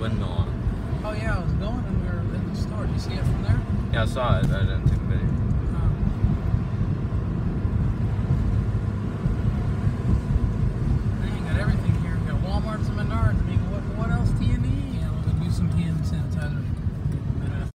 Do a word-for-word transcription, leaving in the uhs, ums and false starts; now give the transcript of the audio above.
Windmill on. Oh yeah, I was going and we were in the store. Did you see it from there? Yeah, I saw it. I didn't